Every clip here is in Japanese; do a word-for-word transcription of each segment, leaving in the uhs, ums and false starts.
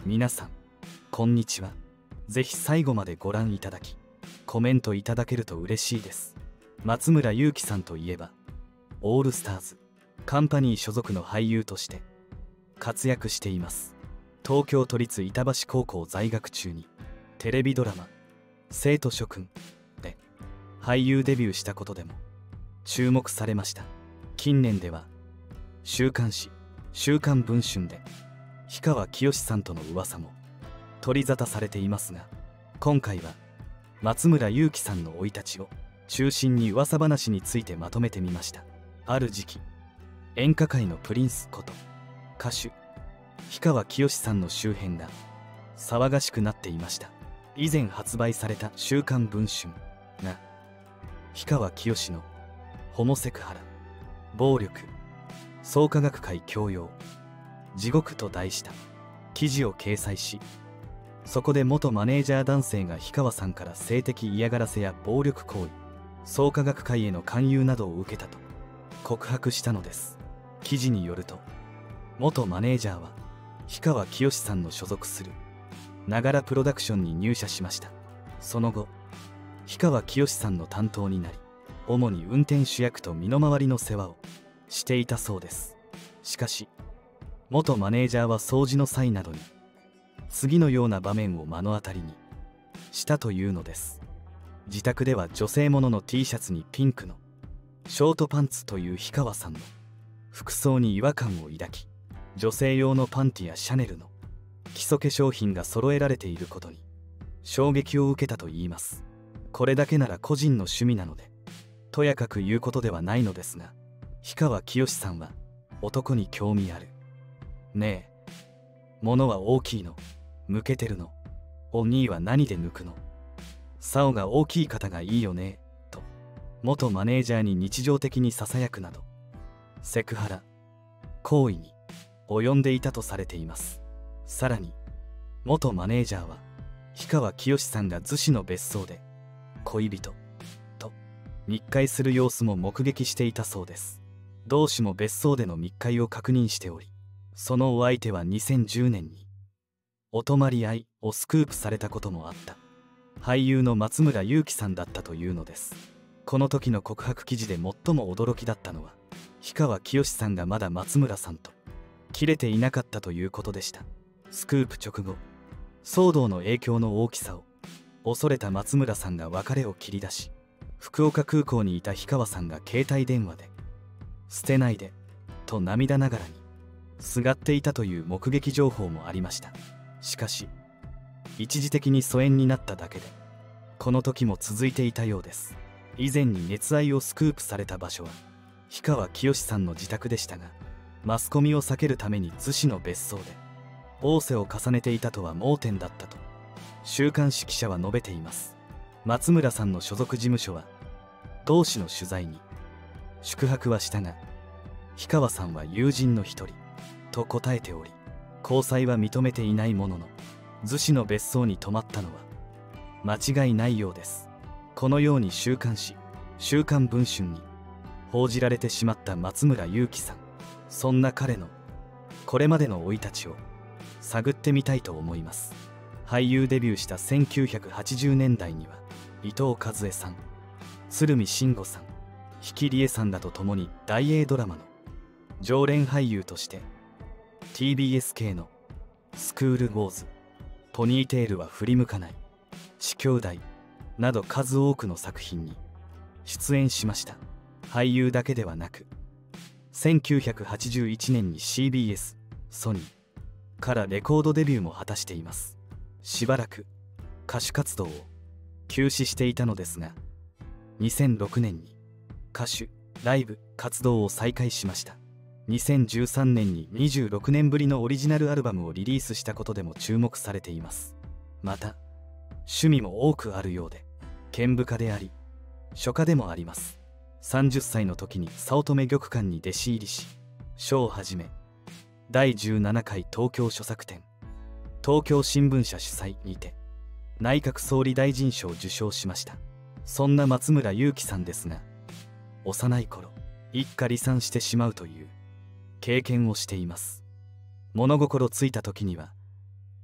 皆さんこんにちは。ぜひ最後までご覧いただきコメントいただけると嬉しいです。松村雄基さんといえばオールスターズカンパニー所属の俳優として活躍しています。東京都立板橋高校在学中にテレビドラマ「生徒諸君」で俳優デビューしたことでも注目されました。近年では週刊誌「週刊文春」で氷川きよしさんとの噂も取り沙汰されていますが、今回は松村雄基さんの生い立ちを中心に噂話についてまとめてみました。ある時期、演歌界のプリンスこと歌手氷川きよしさんの周辺が騒がしくなっていました。以前発売された「週刊文春」が氷川きよしのホモセクハラ、暴力、創価学会強要、地獄と題した記事を掲載し、そこで元マネージャー男性が氷川さんから性的嫌がらせや暴力行為、創価学会への勧誘などを受けたと告白したのです。記事によると、元マネージャーは氷川きよしさんの所属するながらプロダクションに入社しました。その後、氷川きよしさんの担当になり、主に運転手役と身の回りの世話をしていたそうです。しかし元マネージャーは掃除の際などに次のような場面を目の当たりにしたというのです。自宅では女性ものの T シャツにピンクのショートパンツという氷川さんの服装に違和感を抱き、女性用のパンティやシャネルの基礎化粧品が揃えられていることに衝撃を受けたといいます。これだけなら個人の趣味なのでとやかく言うことではないのですが、氷川きよしさんは男に興味ある。ねえ、物は大きいの？向けてるの？お兄は何で抜くの？竿が大きい方がいいよね、と元マネージャーに日常的にささやくなどセクハラ行為に及んでいたとされています。さらに元マネージャーは氷川きよしさんが逗子の別荘で恋人と密会する様子も目撃していたそうです。同氏も別荘での密会を確認しており、そのお相手はにせんじゅうねんにお泊まり合いをスクープされたこともあった俳優の松村雄基さんだったというのです。この時の告白記事で最も驚きだったのは、氷川きよしさんがまだ松村さんと切れていなかったということでした。スクープ直後、騒動の影響の大きさを恐れた松村さんが別れを切り出し、福岡空港にいた氷川さんが携帯電話で捨てないでと涙ながらにすがっていたという目撃情報もありました。しかし一時的に疎遠になっただけでこの時も続いていたようです。以前に熱愛をスクープされた場所は氷川きよしさんの自宅でしたが、マスコミを避けるために逗子の別荘で逢瀬を重ねていたとは盲点だったと週刊誌記者は述べています。松村さんの所属事務所は同氏の取材に宿泊はしたが氷川さんは友人の一人と答えており、交際は認めていないものの逗子の別荘に泊まったのは間違いないようです。このように週刊誌「週刊文春」に報じられてしまった松村雄基さん。そんな彼のこれまでの生い立ちを探ってみたいと思います。俳優デビューしたせんきゅうひゃくはちじゅうねんだいには伊藤和恵さん、鶴見辰吾さん、比企理恵さんらと共に大映ドラマの常連俳優として ティービーエス 系の「スクール・ウォーズ」、「ポニーテールは振り向かない」、「地兄弟」など数多くの作品に出演しました。俳優だけではなくせんきゅうひゃくはちじゅういちねんに シービーエス ソニーからレコードデビューも果たしています。しばらく歌手活動を休止していたのですが、にせんろくねんに歌手ライブ活動を再開しました。にせんじゅうさんねんににじゅうろくねんぶりのオリジナルアルバムをリリースしたことでも注目されています。また趣味も多くあるようで、剣舞家であり書家でもあります。さんじゅっさいの時に早乙女玉館に弟子入りし、書をはじめだいじゅうななかい東京著作展東京新聞社主催にて内閣総理大臣賞を受賞しました。そんな松村雄基さんですが、幼い頃一家離散してしまうという経験をしています。物心ついた時には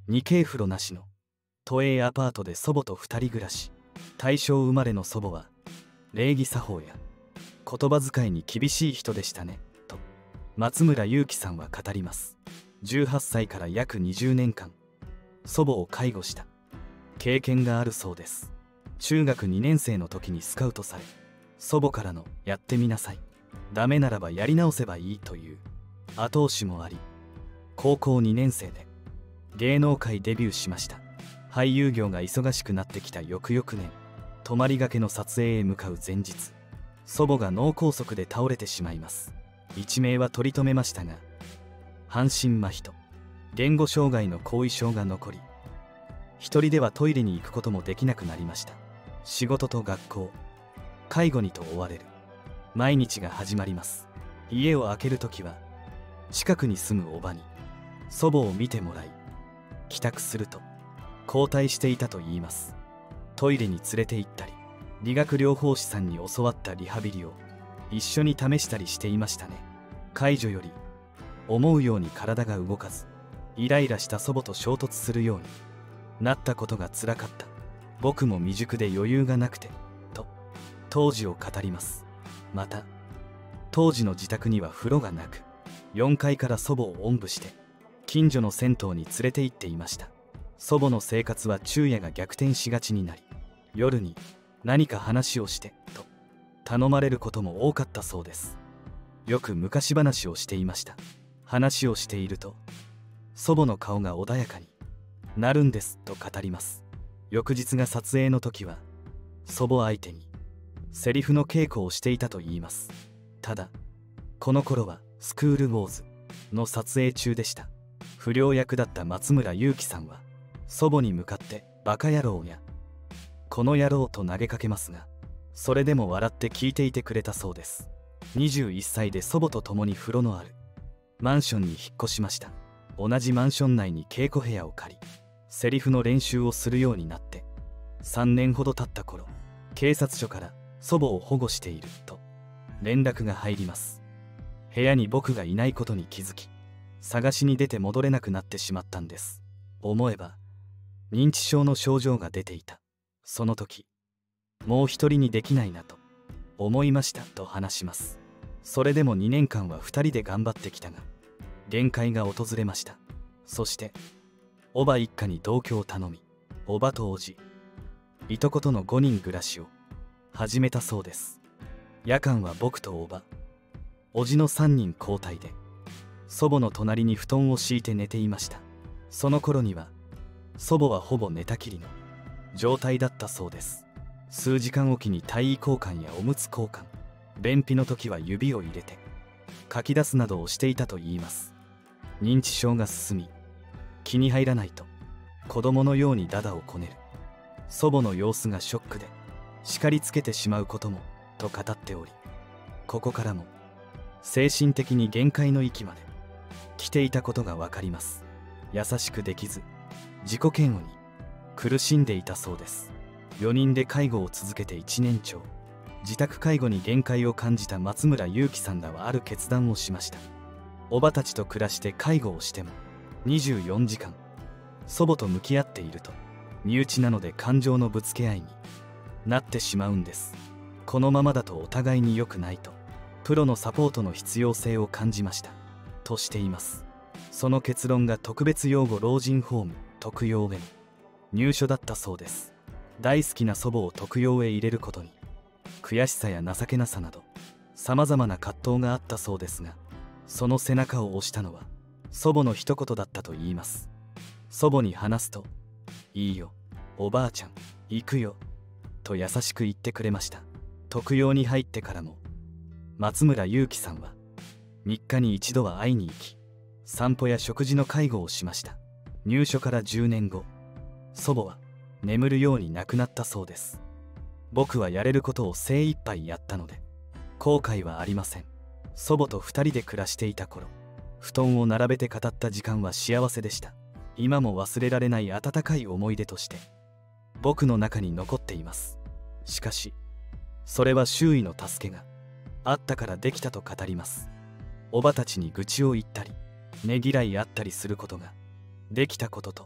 にケー風呂なしの都営アパートで祖母とふたり暮らし。大正生まれの祖母は礼儀作法や言葉遣いに厳しい人でしたねと松村雄樹さんは語ります。じゅうはっさいから約にじゅうねんかん祖母を介護した経験があるそうです。中学にねんせいの時にスカウトされ、祖母からの「やってみなさい、ダメならばやり直せばいい」という後押しもあり、高校にねんせいで芸能界デビューしました。俳優業が忙しくなってきた翌々年、泊まりがけの撮影へ向かう前日、祖母が脳梗塞で倒れてしまいます。一命は取り留めましたが、半身麻痺と言語障害の後遺症が残り、一人ではトイレに行くこともできなくなりました。仕事と学校、介護にと追われる毎日が始まります。家を空けるときは近くに住むおばに祖母を見てもらい、帰宅すると交代していたといいます。トイレに連れて行ったり、理学療法士さんに教わったリハビリを一緒に試したりしていましたね。介助より思うように体が動かず、イライラした祖母と衝突するようになったことがつらかった。僕も未熟で余裕がなくてと当時を語ります。また当時の自宅には風呂がなく、よんかいから祖母をおんぶして近所の銭湯に連れて行っていました。祖母の生活は昼夜が逆転しがちになり、夜に何か話をしてと頼まれることも多かったそうです。よく昔話をしていました。話をしていると祖母の顔が穏やかになるんですと語ります。翌日が撮影の時は祖母相手にセリフの稽古をしていたといいます。ただこの頃はスクールウォーズの撮影中でした。不良役だった松村雄樹さんは祖母に向かってバカ野郎やこの野郎と投げかけますが、それでも笑って聞いていてくれたそうです。にじゅういっさいで祖母と共に風呂のあるマンションに引っ越しました。同じマンション内に稽古部屋を借り、セリフの練習をするようになってさんねんほど経った頃、警察署から祖母を保護していると連絡が入ります。部屋に僕がいないことに気づき、探しに出て戻れなくなってしまったんです。思えば認知症の症状が出ていた。その時もう一人にできないなと思いましたと話します。それでもにねんかんはふたりで頑張ってきたが、限界が訪れました。そしておば一家に同居を頼み、おばとおじ、いとことのごにん暮らしを始めたそうです。夜間は僕とおば、おじのさんにん交代で祖母の隣に布団を敷いて寝ていました。その頃には祖母はほぼ寝たきりの状態だったそうです。数時間おきに体位交換やおむつ交換、便秘の時は指を入れてかき出すなどをしていたといいます。認知症が進み、気に入らないと子供のようにダダをこねる祖母の様子がショックで叱りつけてしまうこともと語っており、ここからも精神的に限界の域まで来ていたことが分かります。優しくできず自己嫌悪に苦しんでいたそうです。よにんで介護を続けていちねんちょう、自宅介護に限界を感じた松村雄樹さんらはある決断をしました。おばたちと暮らして介護をしてもにじゅうよじかん祖母と向き合っていると身内なので感情のぶつけ合いになってしまうんです。このままだとお互いに良くないと、プロのサポートの必要性を感じましたとしています。その結論が特別養護老人ホーム特養への入所だったそうです。大好きな祖母を特養へ入れることに悔しさや情けなさなどさまざまな葛藤があったそうですが、その背中を押したのは祖母の一言だったといいます。祖母に話すと「いいよおばあちゃん行くよ」と優しく言ってくれました。特養に入ってからも松村雄樹さんはみっかに一度は会いに行き、散歩や食事の介護をしました。入所からじゅうねんご、祖母は眠るように亡くなったそうです。僕はやれることを精一杯やったので後悔はありません。祖母とふたりで暮らしていた頃、布団を並べて語った時間は幸せでした。今も忘れられない温かい思い出として僕の中に残っています。しかしそれは周囲の助けがあったからできたと語ります。おばたちに愚痴を言ったりねぎらいあったりすることができたことと、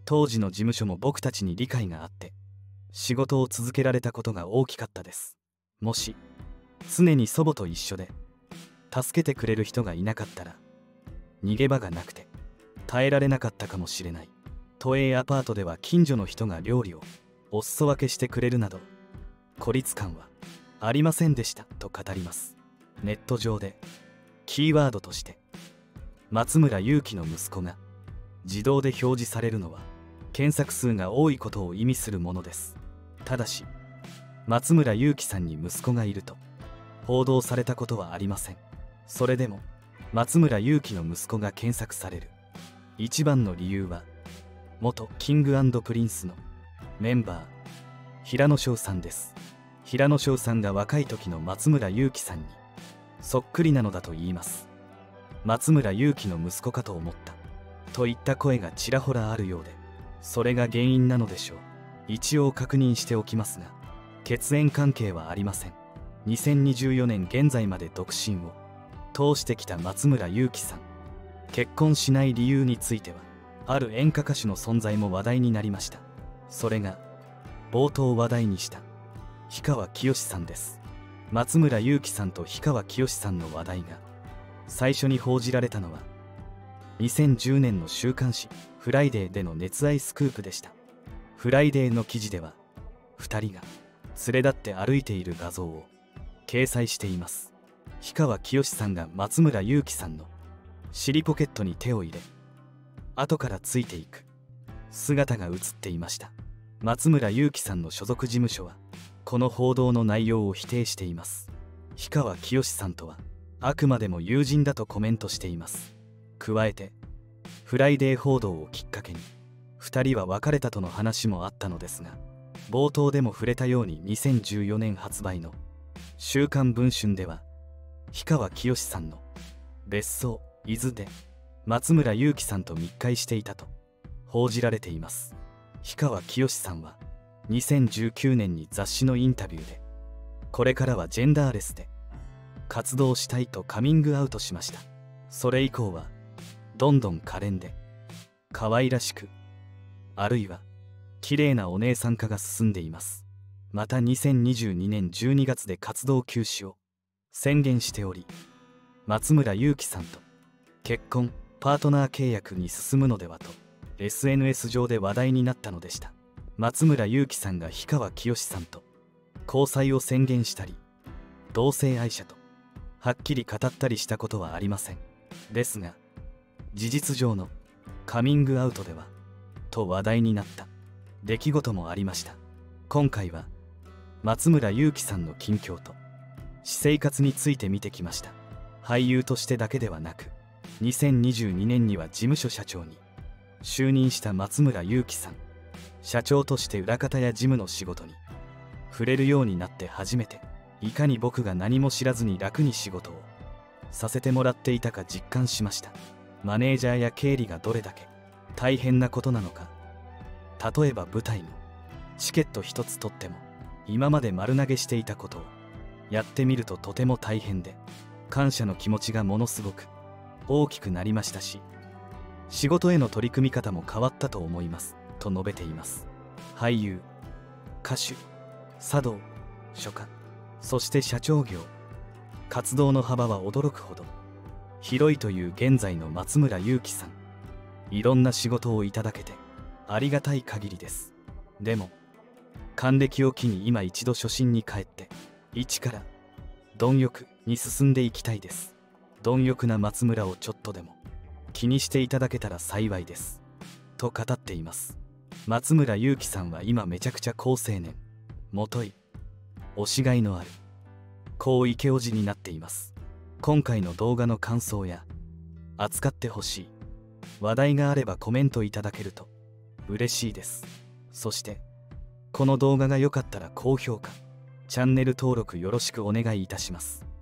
当時の事務所も僕たちに理解があって仕事を続けられたことが大きかったです。もし常に祖母と一緒で助けてくれる人がいなかったら逃げ場がなくて耐えられなかったかもしれない。都営アパートでは近所の人が料理をお裾分けしてくれるなど孤立感はありませんでしたと語ります。ネット上でキーワードとして松村雄基の息子が自動で表示されるのは検索数が多いことを意味するものです。ただし松村雄基さんに息子がいると報道されたことはありません。それでも松村雄基の息子が検索される一番の理由は元キング&プリンスのメンバー平野紫耀さんです。平野紫耀さんが若い時の松村雄基さんにそっくりなのだと言います。松村雄基の息子かと思ったといった声がちらほらあるようで、それが原因なのでしょう。一応確認しておきますが血縁関係はありません。にせんにじゅうよねん現在まで独身を通してきた松村雄基さん。結婚しない理由についてはある演歌歌手の存在も話題になりました。それが冒頭話題にした氷川きよしさんです。松村雄基さんと氷川きよしさんの話題が最初に報じられたのはにせんじゅうねんの週刊誌フライデーでの熱愛スクープでした。フライデーの記事ではふたりが連れ立って歩いている画像を掲載しています。氷川きよしさんが松村雄基さんの尻ポケットに手を入れ後からついていく姿が映っていました。松村雄基さんの所属事務所はこの報道の内容を否定しています。氷川きよしさんとはあくまでも友人だとコメントしています。加えてフライデー報道をきっかけにふたりは別れたとの話もあったのですが、冒頭でも触れたようににせんじゅうよねん発売の週刊文春では氷川きよしさんの別荘伊豆で松村雄基さんと密会していたと報じられています。氷川きよしさんはにせんじゅうきゅうねんに雑誌のインタビューでこれからはジェンダーレスで活動したいとカミングアウトしました。それ以降はどんどん可憐で可愛らしく、あるいは綺麗なお姉さん化が進んでいます。またにせんにじゅうにねんじゅうにがつで活動休止を宣言しており、松村雄基さんと結婚パートナー契約に進むのではと エスエヌエス 上で話題になったのでした。松村雄基さんが氷川きよしさんと交際を宣言したり同性愛者とはっきり語ったりしたことはありません。ですが事実上のカミングアウトではと話題になった出来事もありました。今回は松村雄基さんの近況と私生活について見てきました。俳優としてだけではなくにせんにじゅうにねんには事務所社長に就任した松村雄基さん。社長として裏方や事務の仕事に触れるようになって初めていかに僕が何も知らずに楽に仕事をさせてもらっていたか実感しました。マネージャーや経理がどれだけ大変なことなのか。例えば舞台のチケット一つ取っても今まで丸投げしていたことをやってみるととても大変で感謝の気持ちがものすごく大きくなりましたし、仕事への取り組み方も変わったと思いますと述べています。俳優、歌手、茶道、書家、そして社長業、活動の幅は驚くほど広いという現在の松村雄基さん。いろんな仕事をいただけてありがたい限りです。でも還暦を機に今一度初心に帰って一から貪欲に進んでいきたいです。貪欲な松村をちょっとでも気にしていただけたら幸いですと語っています。松村雄基さんは今めちゃくちゃ好青年、もとい推しがいのある好イケオジになっています。今回の動画の感想や扱ってほしい話題があればコメントいただけると嬉しいです。そしてこの動画が良かったら高評価、チャンネル登録よろしくお願いいたします。